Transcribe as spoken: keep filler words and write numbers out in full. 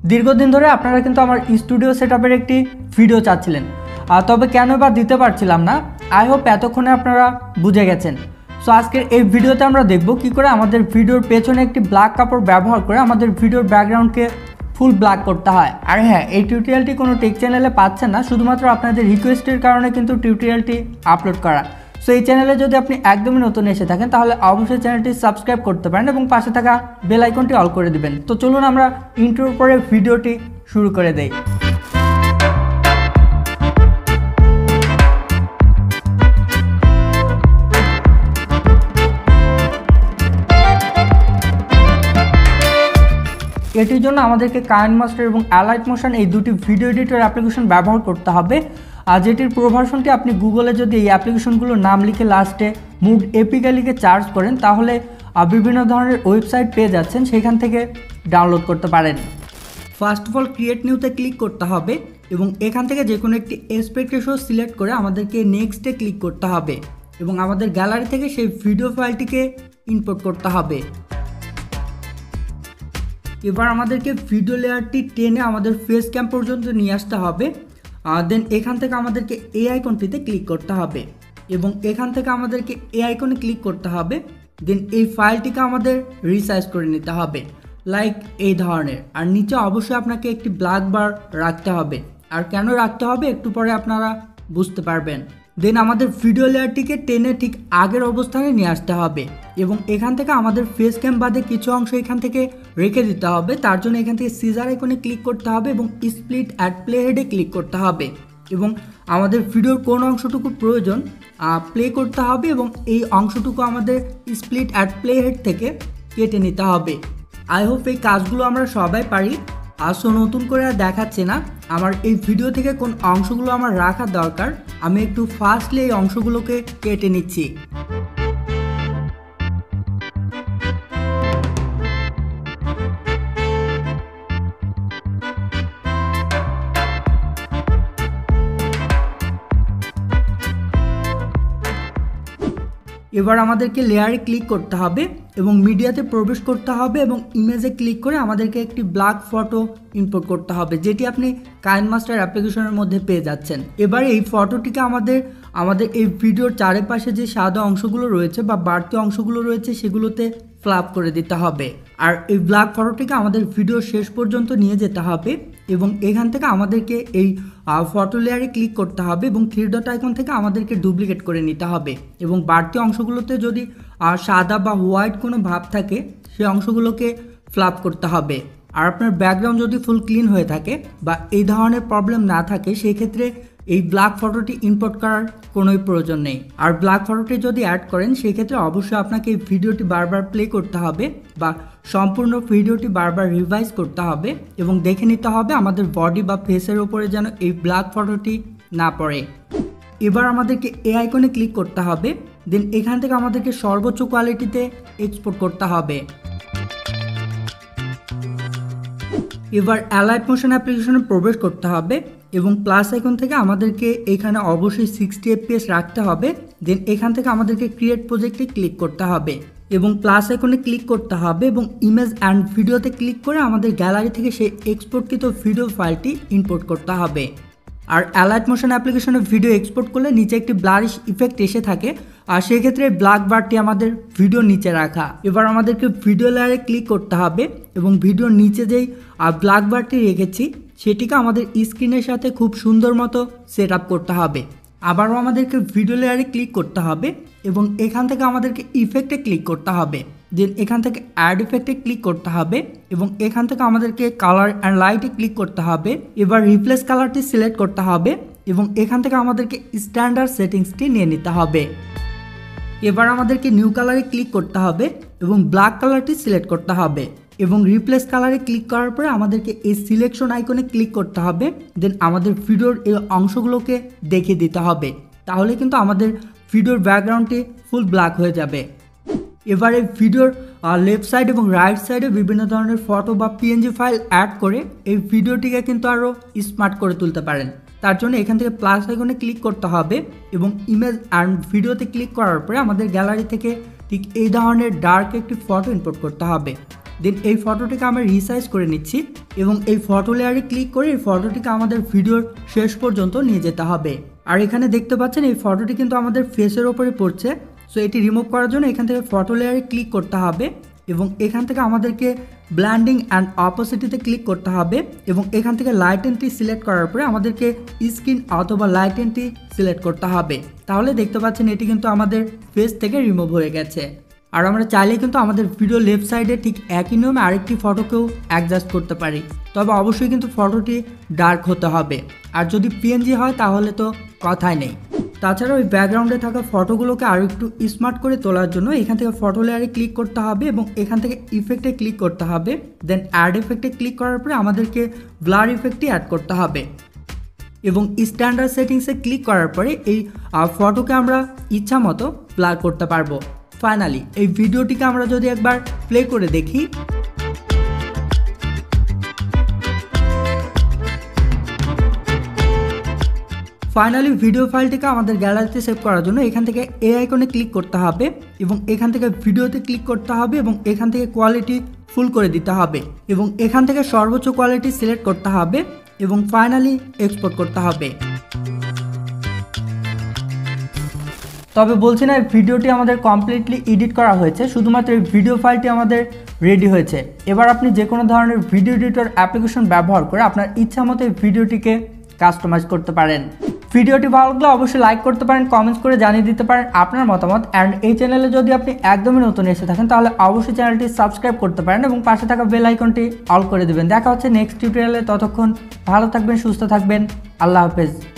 দীর্ঘদিন ধরে আপনারা কিন্তু আমার স্টুডিও সেটআপের একটি ভিডিও চাচ্ছিলেন, তবে কেন বা দিতে পারছিলাম না। আই হোপ এতক্ষণে আপনারা বুঝে গেছেন। সো আজকের এই ভিডিওতে আমরা দেখব কি করে আমাদের ভিডিওর পেছনে একটি ব্ল্যাক কাপড় ব্যবহার করে আমাদের ভিডিওর ব্যাকগ্রাউন্ডকে ফুল ব্ল্যাক করতে হয়। আর হ্যাঁ, এই টিউটোরিয়ালটি কোনো টেক চ্যানেলে পাচ্ছেন না, শুধুমাত্র আপনাদের রিকোয়েস্টের কারণে কিন্তু টিউটোরিয়ালটি আপলোড করা। সো এই চ্যানেলে যদি আপনি একদমই নতুন এসে থাকেন তাহলে অবশ্যই চ্যানেলটি সাবস্ক্রাইব করতে পারেন এবং পাশে থাকা বেল আইকনটি অল করে দিবেন। তো চলুন আমরা ইন্ট্রোর পরে ভিডিওটি শুরু করে দেই। এটির জন্য আমাদেরকে কাইনমাস্টার এবং অ্যালাইট মোশন এই দুটি ভিডিও এডিটর অ্যাপ্লিকেশন ব্যবহার করতে হবে। আর যেটির প্রো ভার্সনটি আপনি গুগলে যদি এই অ্যাপ্লিকেশনগুলোর নাম লিখে লাস্টে মুড এপিকে লিখে চার্জ করেন তাহলে বিভিন্ন ধরনের ওয়েবসাইট পেয়ে যাচ্ছেন, সেখান থেকে ডাউনলোড করতে পারেন। ফার্স্ট অফ অল ক্রিয়েট নিউতে ক্লিক করতে হবে এবং এখান থেকে যে কোনো একটি অ্যাসপেক্ট রেশিও সিলেক্ট করে আমাদেরকে নেক্সটে ক্লিক করতে হবে এবং আমাদের গ্যালারি থেকে সেই ভিডিও ফাইলটিকে ইম্পোর্ট করতে হবে। এবার আমাদেরকে ভিডিও লেয়ারটি টেনে আমাদের ফেস ক্যাম পর্যন্ত নিয়ে আসতে হবে। দেন এখান থেকে আমাদেরকে এই আইকনটিতে ক্লিক করতে হবে এবং এখান থেকে আমাদেরকে এই আইকনে ক্লিক করতে হবে। দেন এই ফাইলটিকে আমাদের রিসাইজ করে নিতে হবে লাইক এই ধরনের। আর নিচে অবশ্যই আপনাকে একটি ব্ল্যাক বার রাখতে হবে। আর কেন রাখতে হবে একটু পরে আপনারা বুঝতে পারবেন। দেন আমাদের ভিডিও লেয়ারটিকে টেনে ঠিক আগের অবস্থানে নিয়ে আসতে হবে এবং এখান থেকে আমাদের ফেস ক্যাম বাদে কিছু অংশ এখান থেকে রেখে দিতে হবে। তার জন্য এখান থেকে সিজার আইকনে ক্লিক করতে হবে এবং স্প্লিট অ্যাট প্লে হেডে ক্লিক করতে হবে এবং আমাদের ভিডিওর কোন অংশটুকু প্রয়োজন প্লে করতে হবে এবং এই অংশটুকু আমাদের স্প্লিট অ্যাট প্লে হেড থেকে কেটে নিতে হবে। আই হোপ এই কাজগুলো আমরা সবাই পারি। আসো নতুন করে আর দেখাচ্ছে না আমার এই ভিডিও থেকে কোন অংশগুলো আমার রাখা দরকার, আমি একটু ফাস্টলি এই অংশগুলোকে কেটে নিচ্ছি। এবার আমাদেরকে লেয়ারে ক্লিক করতে হবে এবং মিডিয়াতে প্রবেশ করতে হবে এবং ইমেজে ক্লিক করে আমাদেরকে একটি ব্ল্যাক ফটো ইম্পোর্ট করতে হবে, যেটি আপনি কাইনমাস্টার অ্যাপ্লিকেশনের মধ্যে পেয়ে যাচ্ছেন। এবার এই ফটোটিকে আমাদের আমাদের এই ভিডিওর চারিপাশে যে সাদা অংশগুলো রয়েছে বা বাড়তি অংশগুলো রয়েছে সেগুলোতে ফ্ল্যাপ করে দিতে হবে। আর এই ব্ল্যাক ফটোটিকে আমাদের ভিডিও শেষ পর্যন্ত নিয়ে যেতে হবে এবং এখান থেকে আমাদেরকে এই ফটো লেয়ারে ক্লিক করতে হবে এবং থ্রি ডট আইকন থেকে আমাদেরকে ডুপ্লিকেট করে নিতে হবে এবং বাড়তি অংশগুলোতে যদি সাদা বা হোয়াইট কোনো ভাব থাকে সেই অংশগুলোকে ফ্ল্যাপ করতে হবে। আর আপনার ব্যাকগ্রাউন্ড যদি ফুল ক্লিন হয়ে থাকে বা এই ধরনের প্রবলেম না থাকে সেই ক্ষেত্রে এই ব্ল্যাক ফটোটি ইম্পোর্ট করার কোনোই প্রয়োজন নেই। আর ব্ল্যাক ফটোটি যদি অ্যাড করেন সেই ক্ষেত্রে অবশ্যই আপনাকে এই ভিডিওটি বারবার প্লে করতে হবে বা সম্পূর্ণ ভিডিওটি বারবার রিভাইজ করতে হবে এবং দেখে নিতে হবে আমাদের বডি বা ফেসের ওপরে যেন এই ব্ল্যাক ফটোটি না পড়ে। এবার আমাদেরকে এই আইকনে ক্লিক করতে হবে। দেন এখান থেকে আমাদেরকে সর্বোচ্চ কোয়ালিটিতে এক্সপোর্ট করতে হবে। এবার অ্যালাইট মোশন অ্যাপ্লিকেশনে প্রবেশ করতে হবে এবং প্লাস আইকন থেকে আমাদেরকে এখানে অবশ্যই সিক্সটি এফপিএস রাখতে হবে। দেন এখান থেকে আমাদেরকে ক্রিয়েট প্রজেক্টে ক্লিক করতে হবে এবং প্লাস আইকনে ক্লিক করতে হবে এবং ইমেজ অ্যান্ড ভিডিওতে ক্লিক করে আমাদের গ্যালারি থেকে সেই এক্সপোর্টকৃত ভিডিও ফাইলটি ইম্পোর্ট করতে হবে। আর অ্যালাইট মোশন অ্যাপ্লিকেশনে ভিডিও এক্সপোর্ট করলে নিচে একটি ব্লারিশ ইফেক্ট এসে থাকে, আর সেই ক্ষেত্রে ব্ল্যাক বারটি আমাদের ভিডিও নিচে রাখা। এবার আমাদেরকে ভিডিও লেয়ারে ক্লিক করতে হবে এবং ভিডিওর নিচে যেই ব্ল্যাক বারটি রেখেছি সেটিকে আমাদের স্ক্রিনের সাথে খুব সুন্দর মতো সেট আপ করতে হবে। আবারও আমাদেরকে ভিডিও লেয়ারে ক্লিক করতে হবে এবং এখান থেকে আমাদেরকে ইফেক্টে ক্লিক করতে হবে। দেন এখান থেকে অ্যাড ইফেক্টে ক্লিক করতে হবে এবং এখান থেকে আমাদেরকে কালার অ্যান্ড লাইটে ক্লিক করতে হবে। এবার রিপ্লেস কালারটি সিলেক্ট করতে হবে এবং এখান থেকে আমাদেরকে স্ট্যান্ডার্ড সেটিংসটি নিয়ে নিতে হবে। এবার আমাদেরকে নিউ কালারে ক্লিক করতে হবে এবং ব্ল্যাক কালারটি সিলেক্ট করতে হবে এবং রিপ্লেস কালারে ক্লিক করার পরে আমাদেরকে এই সিলেকশন আইকনে ক্লিক করতে হবে। দেন আমাদের ভিডিওর এই অংশগুলোকে দেখিয়ে দিতে হবে, তাহলে কিন্তু আমাদের ভিডিওর ব্যাকগ্রাউন্ডটি ফুল ব্ল্যাক হয়ে যাবে। এবার এই ভিডিওর লেফট সাইড এবং রাইট সাইডে বিভিন্ন ধরনের ফটো বা পিএনজি ফাইল অ্যাড করে এই ভিডিওটিকে কিন্তু আরও স্মার্ট করে তুলতে পারেন। তার জন্য এখান থেকে প্লাস আইকনে ক্লিক করতে হবে এবং ইমেজ অ্যান্ড ভিডিওতে ক্লিক করার পরে আমাদের গ্যালারি থেকে ঠিক এই ধরনের ডার্ক একটি ফটো ইম্পোর্ট করতে হবে। দেন এই ফটোটিকে আমরা রিসাইজ করে নিচ্ছি এবং এই ফটো লেয়ারে ক্লিক করে এই ফটোটিকে আমাদের ভিডিওর শেষ পর্যন্ত নিয়ে যেতে হবে। আর এখানে দেখতে পাচ্ছেন এই ফটোটি কিন্তু আমাদের ফেসের ওপরে পড়ছে। সো এটি রিমুভ করার জন্য এখান থেকে ফটো লেয়ারে ক্লিক করতে হবে এবং এখান থেকে আমাদেরকে ব্ল্যান্ডিং অ্যান্ড অপোসিটিতে ক্লিক করতে হবে এবং এখান থেকে লাইটেনটি সিলেক্ট করার পরে আমাদেরকে স্ক্রিন অথবা লাইটেনটি সিলেক্ট করতে হবে। তাহলে দেখতে পাচ্ছেন এটি কিন্তু আমাদের ফেস থেকে রিমুভ হয়ে গেছে। আর আমরা চাইলে কিন্তু আমাদের ভিডিও লেফট সাইডে ঠিক একই নিয়মে আরেকটি ফটোকেও অ্যাডজাস্ট করতে পারি, তবে অবশ্যই কিন্তু ফটোটি ডার্ক হতে হবে। আর যদি পিএনজি হয় তাহলে তো কথাই নেই। তাছাড়া ওই ব্যাকগ্রাউন্ডে থাকা ফটোগুলোকে আরও একটু স্মার্ট করে তোলার জন্য এখান থেকে ফটো লেয়ারে ক্লিক করতে হবে এবং এখান থেকে ইফেক্টে ক্লিক করতে হবে। দেন অ্যাড ইফেক্টে ক্লিক করার পরে আমাদেরকে ব্লার ইফেক্টটি অ্যাড করতে হবে এবং স্ট্যান্ডার্ড সেটিংসে ক্লিক করার পরে এই ফটোকে আমরা ইচ্ছা মতো ব্লার করতে পারবো। ফাইনালি এই ভিডিওটিকে আমরা যদি একবার প্লে করে দেখি, ফাইনালি ভিডিও ফাইলটিকে আমাদের গ্যালারিতে সেভ করার জন্য এখান থেকে এই আইকনে ক্লিক করতে হবে এবং এখান থেকে ভিডিওতে ক্লিক করতে হবে এবং এখান থেকে কোয়ালিটি ফুল করে দিতে হবে এবং এখান থেকে সর্বোচ্চ কোয়ালিটি সিলেক্ট করতে হবে এবং ফাইনালি এক্সপোর্ট করতে হবে। তবে বলছি না, এই ভিডিওটি আমাদের কমপ্লিটলি এডিট করা হয়েছে, শুধুমাত্র এই ভিডিও ফাইলটি আমাদের রেডি হয়েছে। এবার আপনি যে কোনো ধরনের ভিডিও এডিটর অ্যাপ্লিকেশন ব্যবহার করে আপনার ইচ্ছা মতো এই ভিডিওটিকে কাস্টমাইজ করতে পারেন। ভিডিওটি ভালো লাগলে অবশ্যই লাইক করতে পারেন, কমেন্টস করে জানিয়ে দিতে পারেন আপনার মতামত। অ্যান্ড এই চ্যানেলে যদি আপনি একদমই নতুন এসে থাকেন তাহলে অবশ্যই চ্যানেলটি সাবস্ক্রাইব করতে পারেন এবং পাশে থাকা বেল আইকনটি অল করে দেবেন। দেখা হচ্ছে নেক্সট টিউটোরিয়ালে, ততক্ষণ ভালো থাকবেন, সুস্থ থাকবেন, আল্লাহ হাফেজ।